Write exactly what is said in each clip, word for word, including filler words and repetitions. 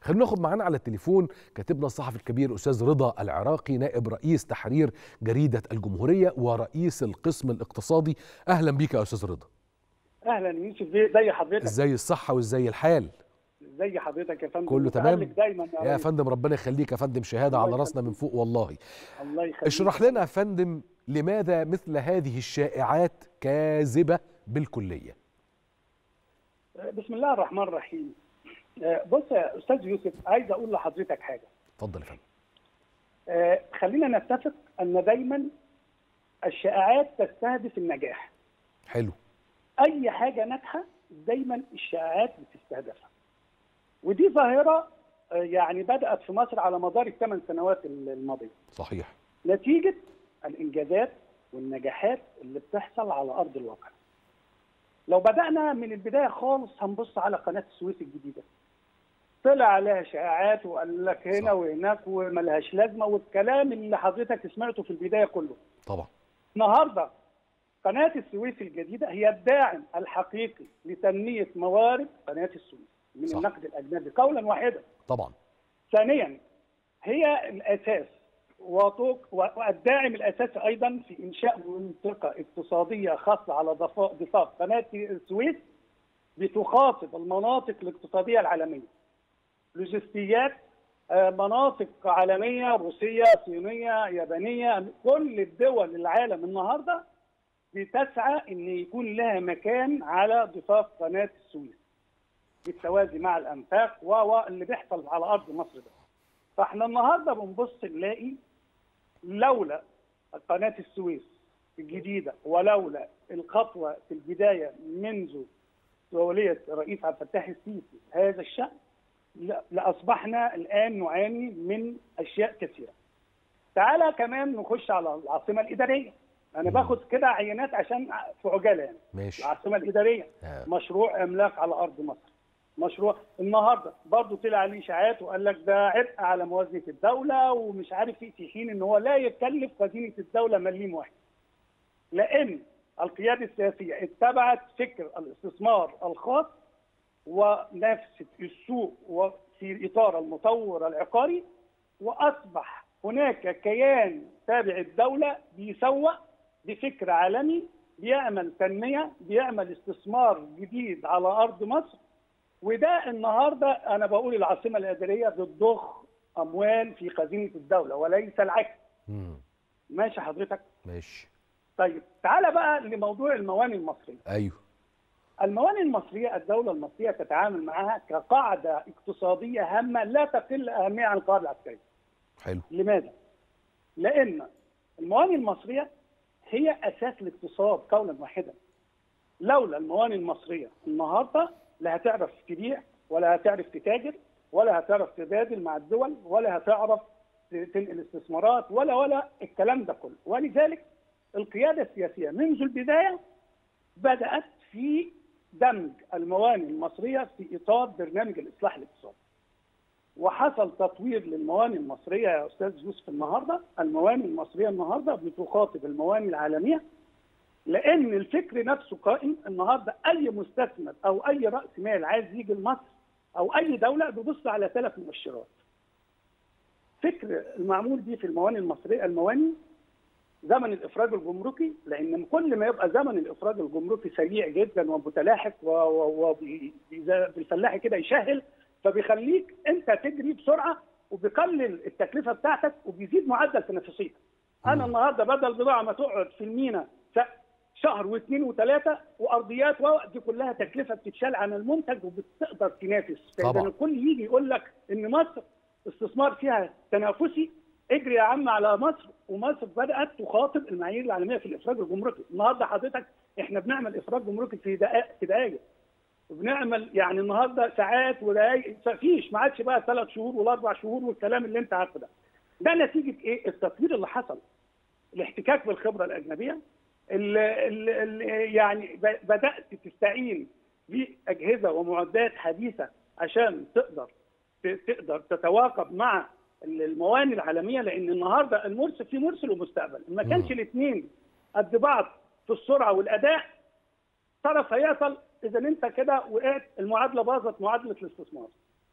خلينا ناخد معانا على التليفون كاتبنا الصحفي الكبير أستاذ رضا العراقي، نائب رئيس تحرير جريدة الجمهورية ورئيس القسم الاقتصادي. أهلا بيك يا أستاذ رضا. اهلا يوسف بيه، ازي حضرتك؟ ازاي الصحة وازاي الحال؟ ازي حضرتك يا فندم؟ كله تمام دايما يا, يا فندم. ربنا يخليك يا فندم، شهادة على راسنا من فوق والله. الله يخليك. اشرح لنا يا فندم، لماذا مثل هذه الشائعات كاذبة بالكلية؟ بسم الله الرحمن الرحيم. بص يا استاذ يوسف، عايز اقول لحضرتك حاجه. اتفضل يا فندم. آه خلينا نتفق ان دايما الشائعات تستهدف النجاح. حلو. اي حاجه ناجحه دايما الشائعات بتستهدفها، ودي ظاهره آه يعني بدات في مصر على مدار الثمان سنوات الماضيه. صحيح. نتيجه الانجازات والنجاحات اللي بتحصل على ارض الواقع. لو بدأنا من البداية خالص هنبص على قناة السويس الجديدة. طلع عليها شائعات وقال لك هنا صح. وهناك وملهاش لازمة، والكلام اللي حضرتك سمعته في البداية كله. طبعا. النهارده قناة السويس الجديدة هي الداعم الحقيقي لتنمية موارد قناة السويس من صح. النقد الأجنبي قولا واحدا. طبعا. ثانيا هي الأساس والداعم الاساسي ايضا في انشاء منطقه اقتصاديه خاصه على ضفاف قناه السويس بتخاطب المناطق الاقتصاديه العالميه. لوجستيات، مناطق عالميه روسيه، صينيه، يابانيه، كل الدول العالم النهارده بتسعى ان يكون لها مكان على ضفاف قناه السويس بالتوازي مع الانفاق واللي بيحصل على ارض مصر ده. فاحنا النهارده بنبص نلاقي لولا قناه السويس الجديده ولولا الخطوه في البدايه منذ مسؤوليه الرئيس عبد الفتاح السيسي هذا الشأن لاصبحنا الان نعاني من اشياء كثيره. تعالى كمان نخش على العاصمه الاداريه. انا باخد كده عينات عشان في عجاله يعني. ماشي. العاصمه الاداريه آه. مشروع عملاق على ارض مصر. مشروع النهارده برضه طلع عليه اشاعات وقال لك ده عبء على موازنه الدوله ومش عارف ايه، في حين ان هو لا يكلف خزينه الدوله مليم واحد. لان القياده السياسيه اتبعت فكر الاستثمار الخاص ونفس السوق وفي اطار المطور العقاري، واصبح هناك كيان تابع الدوله بيسوق بفكر عالمي، بيعمل تنميه، بيعمل استثمار جديد على ارض مصر. وده النهارده انا بقول العاصمه الاداريه بتضخ اموال في خزينه الدوله وليس العكس. امم ماشي حضرتك؟ ماشي. طيب تعالى بقى لموضوع الموانئ المصريه. ايوه. الموانئ المصريه الدوله المصريه تتعامل معها كقاعده اقتصاديه هامه لا تقل اهميه عن القاعده العسكريه. حلو. لماذا؟ لان الموانئ المصريه هي اساس الاقتصاد قولا واحدا. لولا الموانئ المصريه النهارده لا هتعرف تبيع ولا هتعرف تتاجر ولا هتعرف تبادل مع الدول ولا هتعرف تنقل استثمارات ولا ولا الكلام ده كله. ولذلك القيادة السياسية منذ البداية بدأت في دمج الموانئ المصرية في إطار برنامج الإصلاح الاقتصادي. وحصل تطوير للموانئ المصرية يا أستاذ يوسف. النهاردة الموانئ المصرية النهاردة بتخاطب الموانئ العالمية، لأن الفكر نفسه قائم. النهارده أي مستثمر أو أي رأس مال عايز يجي لمصر أو أي دولة بيبص على ثلاث مؤشرات. فكر المعمول بيه في الموانئ المصرية، الموانئ زمن الإفراج الجمركي، لأن كل ما يبقى زمن الإفراج الجمركي سريع جدا ومتلاحق وبالفلاحي كده يشهل، فبيخليك أنت تجري بسرعة وبيقلل التكلفة بتاعتك وبيزيد معدل تنافسيتك. أنا النهارده بدل بضاعة ما تقعد في المينا شهر واثنين وثلاثه وارضيات دي كلها تكلفه بتتشال عن المنتج وبتقدر تنافس. فاذا الكل يجي يقول لك ان مصر استثمار فيها تنافسي، اجري يا عم على مصر. ومصر بدات تخاطب المعايير العالميه في الافراج الجمركي. النهارده حضرتك احنا بنعمل افراج جمركي في دقائق في دقائق وبنعمل يعني النهارده ساعات ودقائق، مفيش ما عادش بقى ثلاث شهور ولا اربع شهور والكلام اللي انت عارفه ده. ده نتيجه ايه؟ التطوير اللي حصل، الاحتكاك بالخبره الاجنبيه، ال ال ال يعني بدأت تستعين بأجهزة ومعدات حديثة عشان تقدر تقدر تتواكب مع الموانئ العالمية. لأن النهارده المرسل في مرسل ومستقبل، ما كانش الاثنين قد بعض في السرعة والأداء طرف هيعطل. إذا أنت كده وقعت، المعادلة باظت، معادلة الاستثمار.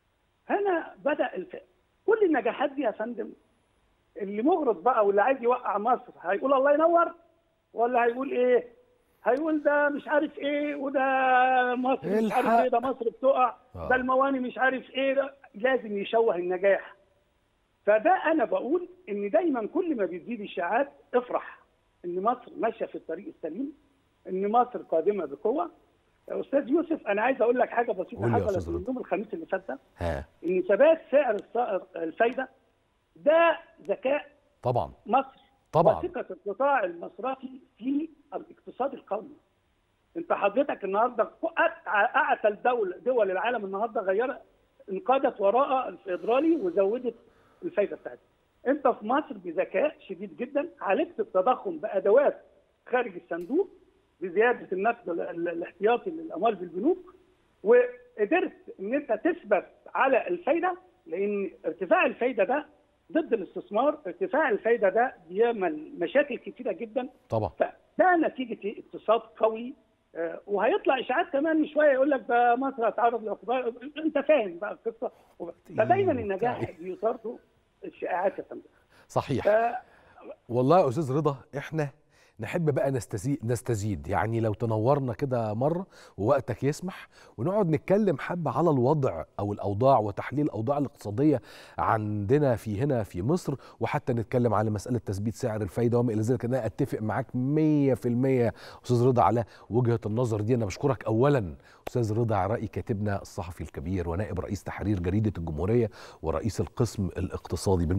هنا بدا الف... كل النجاحات دي يا فندم، اللي مغرض بقى واللي عايز يوقع مصر هيقول الله ينور، ولا هيقول ايه؟ هيقول ده مش عارف ايه، وده مصر مش عارف ايه، ده مصر بتقع، ده المواني مش عارف ايه، ده لازم يشوه النجاح. فده انا بقول ان دايما كل ما بتزيد الشائعات افرح ان مصر ماشيه في الطريق السليم، ان مصر قادمه بقوه. يا استاذ يوسف انا عايز اقول لك حاجه بسيطه حصلت من يوم الخميس اللي فات ده، ان ثبات سعر الفايده ده ذكاء طبعا مصر طبعا وثقه القطاع المصرفي في الاقتصاد القومي. انت حضرتك النهارده اعتى الدول دول العالم النهارده غيرت انقادت وراء الفيدرالي وزودت الفايده بتاعتها. انت في مصر بذكاء شديد جدا عالجت التضخم بادوات خارج الصندوق بزياده النقد الاحتياطي للاموال في البنوك، وقدرت ان انت تثبت على الفايده، لان ارتفاع الفايده ده ضد الاستثمار، ارتفاع الفايده ده بيعمل مشاكل كثيره جدا طبعا. فده نتيجه اقتصاد قوي. آه وهيطلع اشاعات كمان شويه يقول لك ده مصر هتعرض لعقوبات، انت فاهم بقى القصه. فدايما النجاح بيطارده الشائعات يا فندم. صحيح. ف... والله يا استاذ رضا احنا نحب بقى نستزيد نستزيد يعني لو تنورنا كده مره ووقتك يسمح ونقعد نتكلم حبه على الوضع او الاوضاع وتحليل الاوضاع الاقتصاديه عندنا في هنا في مصر، وحتى نتكلم على مساله تثبيت سعر الفايده وما الى ذلك. انا اتفق معاك مية في المية استاذ رضا على وجهه النظر دي. انا بشكرك اولا استاذ رضا عراقي كاتبنا الصحفي الكبير ونائب رئيس تحرير جريده الجمهوريه ورئيس القسم الاقتصادي